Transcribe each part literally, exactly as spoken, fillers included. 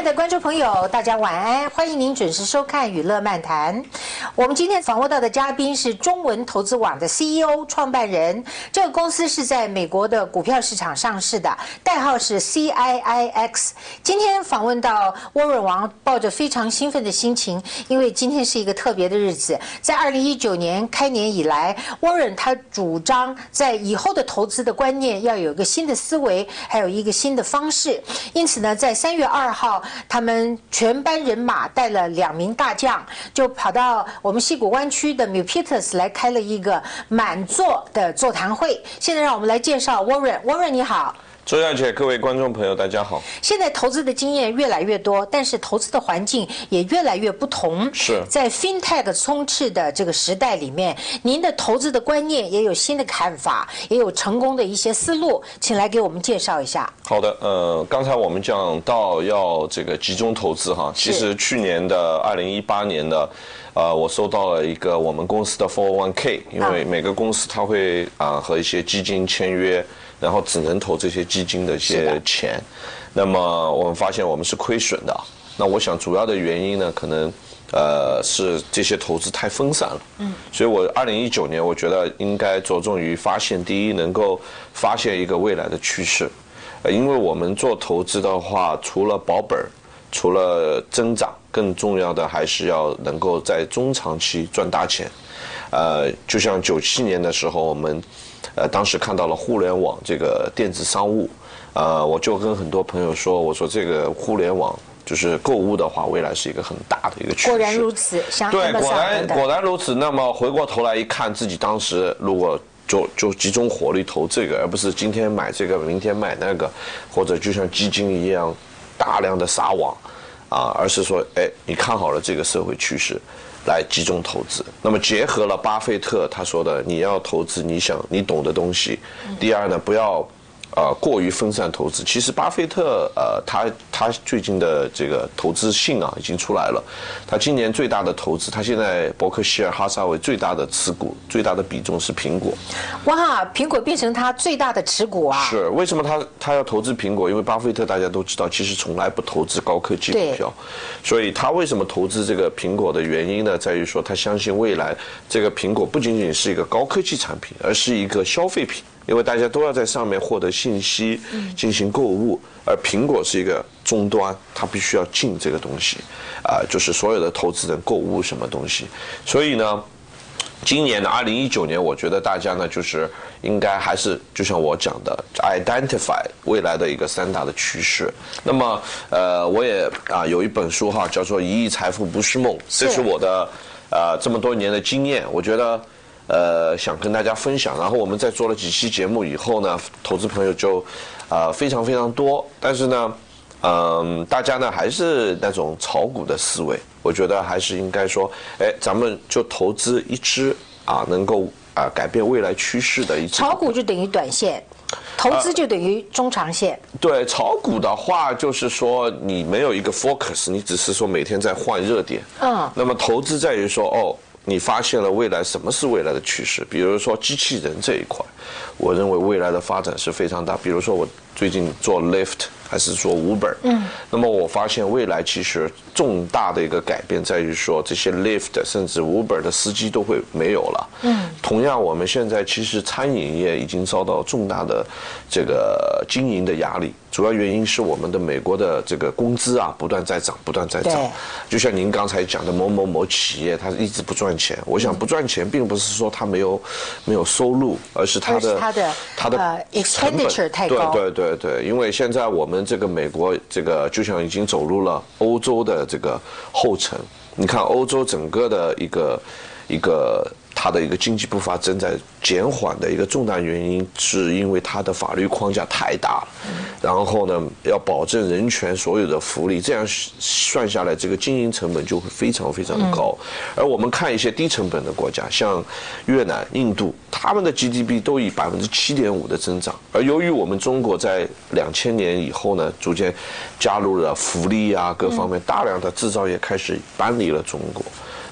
的观众朋友，大家晚安，欢迎您准时收看《娱乐漫谈》。我们今天访问到的嘉宾是中文投资网的 C E O 创办人，这个公司是在美国的股票市场上市的，代号是 C I I X。今天访问到沃润王，抱着非常兴奋的心情，因为今天是一个特别的日子。在二零一九年开年以来，沃润他主张在以后的投资的观念要有一个新的思维，还有一个新的方式。因此呢，在三月二号，他们全班人马带了两名大将，就跑到我们矽谷湾区的 Milpitas 来开了一个满座的座谈会。现在让我们来介绍 Warren。Warren 你好。 周小姐，各位观众朋友，大家好。 现在投资的经验越来越多，但是投资的环境也越来越不同。 是在 FinTech 充斥的这个时代里面，您的投资的观念也有新的看法，也有成功的一些思路，请来给我们介绍一下。 好的，呃，刚才我们讲到要这个集中投资哈，其实去年的二零一八年的。呃，我收到了一个我们公司的 四零一 K， 因为每个公司它会啊、呃、和一些基金签约，然后只能投这些基金的一些钱。那么我们发现我们是亏损的。那我想主要的原因呢，可能呃是这些投资太分散了。嗯。所以我二零一九年我觉得应该着重于发现，第一能够发现一个未来的趋势，呃，因为我们做投资的话，除了保本，除了增长。更重要的还是要能够在中长期赚大钱，呃，就像九七年的时候，我们，呃，当时看到了互联网这个电子商务，呃，我就跟很多朋友说，我说这个互联网就是购物的话，未来是一个很大的一个趋势。 果然如此，像对，果然果然如此。那么回过头来一看，自己当时如果就就集中火力投这个，而不是今天买这个，明天买那个，或者就像基金一样大量的撒网。啊，而是说，哎，你看好了这个社会趋势，来集中投资。那么结合了巴菲特他说的，你要投资你想你懂的东西。第二呢，不要呃过于分散投资。其实巴菲特呃他他最近的这个投资信啊已经出来了，他今年最大的投资，他现在伯克希尔哈撒韦最大的持股最大的比重是苹果。 哇，苹果变成他最大的持股啊！ 是为什么他他要投资苹果？因为巴菲特大家都知道，其实从来不投资高科技股票，所以他为什么投资这个苹果的原因呢，在于说他相信未来这个苹果不仅仅是一个高科技产品，而是一个消费品。因为大家都要在上面获得信息，进行购物，而苹果是一个终端，它必须要进这个东西，啊、呃，就是所有的投资人购物什么东西。所以呢，今年的二零一九年，我觉得大家呢，就是应该还是就像我讲的 ，identify 未来的一个三大的趋势。那么，呃，我也啊、呃、有一本书哈，叫做《一亿财富不是梦》，这是我的呃这么多年的经验，我觉得。呃，想跟大家分享，然后我们在做了几期节目以后呢，投资朋友就，呃，非常非常多。但是呢，嗯、呃，大家呢还是那种炒股的思维，我觉得还是应该说，哎，咱们就投资一只啊，能够啊改变未来趋势的一只。 炒股就等于短线，投资就等于中长线。 呃、对，炒股的话就是说你没有一个 focus， 你只是说每天在换热点。嗯。那么投资在于说哦。你发现了未来什么是未来的趋势？比如说机器人这一块，我认为未来的发展是非常大。比如说我最近做 Lyft 还是做 Uber， 嗯，那么我发现未来其实重大的一个改变在于说，这些 Lyft 甚至 Uber 的司机都会没有了。嗯，同样我们现在其实餐饮业已经遭到重大的这个经营的压力。主要原因是我们的美国的这个工资啊不断在涨，不断在涨。就像您刚才讲的某某某企业，它一直不赚钱。我想不赚钱，并不是说它没有没有收入，而是它的它的它的呃 expenditure 太高。 对对对对，因为现在我们这个美国这个就像已经走入了欧洲的这个后尘。你看欧洲整个的一个一个。它的一个经济步伐正在减缓的一个重大原因，是因为它的法律框架太大了，然后呢，要保证人权所有的福利，这样算下来，这个经营成本就会非常非常的高。而我们看一些低成本的国家，像越南、印度，他们的 G D P 都以百分之七点五的增长，而由于我们中国在两千年以后呢，逐渐加入了福利啊各方面，大量的制造业开始搬离了中国。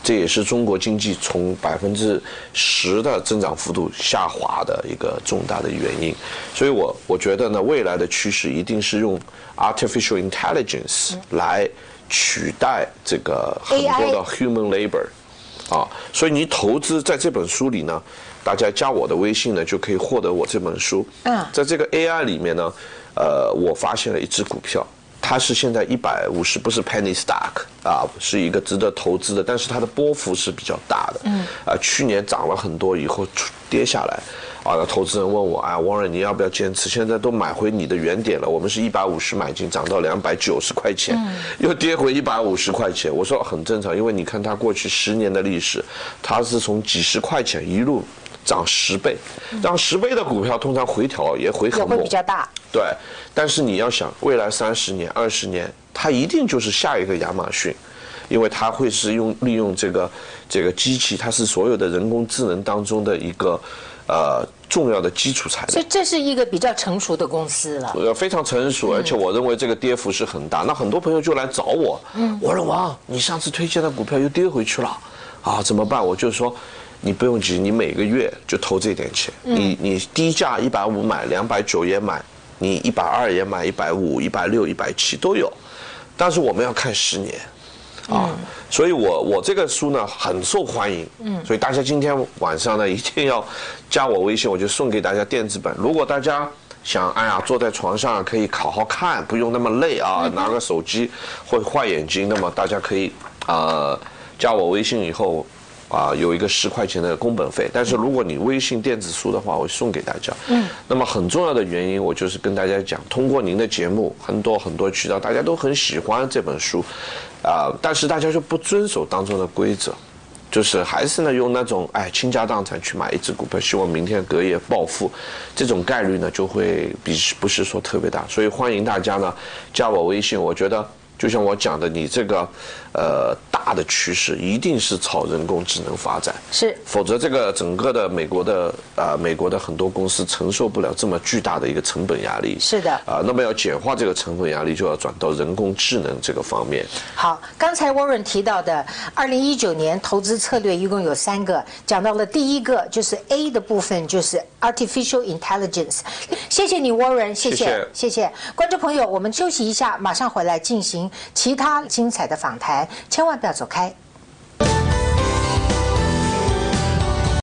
这也是中国经济从百分之十的增长幅度下滑的一个重大的原因。所以我我觉得呢，未来的趋势一定是用 artificial intelligence 来取代这个很多的 human labor。啊，所以你投资在这本书里呢，大家加我的微信呢，就可以获得我这本书。嗯，在这个 A I 里面呢，呃，我发现了一只股票，它是现在一百五十，不是 penny stock 啊，是一个值得投资的，但是它的波幅是比较大的。嗯，啊，去年涨了很多以后跌下来。啊，投资人问我，哎 ，Warren， 你要不要坚持？现在都买回你的原点了。我们是一百五十买进，涨到两百九十块钱，嗯、又跌回一百五十块钱。我说很正常，因为你看它过去十年的历史，它是从几十块钱一路涨十倍，涨十倍的股票通常回调也回很猛， 也会比较大。 对，但是你要想，未来三十年、二十年，它一定就是下一个亚马逊。因为它会是用利用这个这个机器，它是所有的人工智能当中的一个呃重要的基础材料。 所以这是一个比较成熟的公司了。 呃，非常成熟，而且我认为这个跌幅是很大。那很多朋友就来找我，嗯，我说王，你上次推荐的股票又跌回去了，啊，怎么办？我就说，你不用急，你每个月就投这点钱，嗯、你你低价一百五买，两百九也买，你一百二也买，一百五、一百六、一百七都有，但是我们要看十年。啊，嗯、所以我我这个书呢很受欢迎，嗯，所以大家今天晚上呢一定要加我微信，我就送给大家电子本。如果大家想，哎呀，坐在床上可以好好看，不用那么累啊，拿个手机会坏眼睛，那么大家可以呃加我微信以后。啊，有一个十块钱的工本费，但是如果你微信电子书的话，我送给大家。嗯，那么很重要的原因，我就是跟大家讲，通过您的节目，很多很多渠道，大家都很喜欢这本书，啊、呃，但是大家就不遵守当中的规则，就是还是呢用那种哎倾家荡产去买一只股票，希望明天隔夜暴富，这种概率呢就会比不是说特别大，所以欢迎大家呢加我微信，我觉得。就像我讲的，你这个，呃，大的趋势一定是朝人工智能发展， 是， 否则这个整个的美国的啊、呃，美国的很多公司承受不了这么巨大的一个成本压力。 是的， 啊、呃，那么要简化这个成本压力，就要转到人工智能这个方面。 好，刚才 Warren 提到的，二零一九年投资策略一共有三个，讲到了第一个就是 A 的部分，就是 Artificial Intelligence。谢谢你 Warren， 谢谢，谢谢，谢谢观众朋友，我们休息一下，马上回来进行其他精彩的访谈，千万不要走开。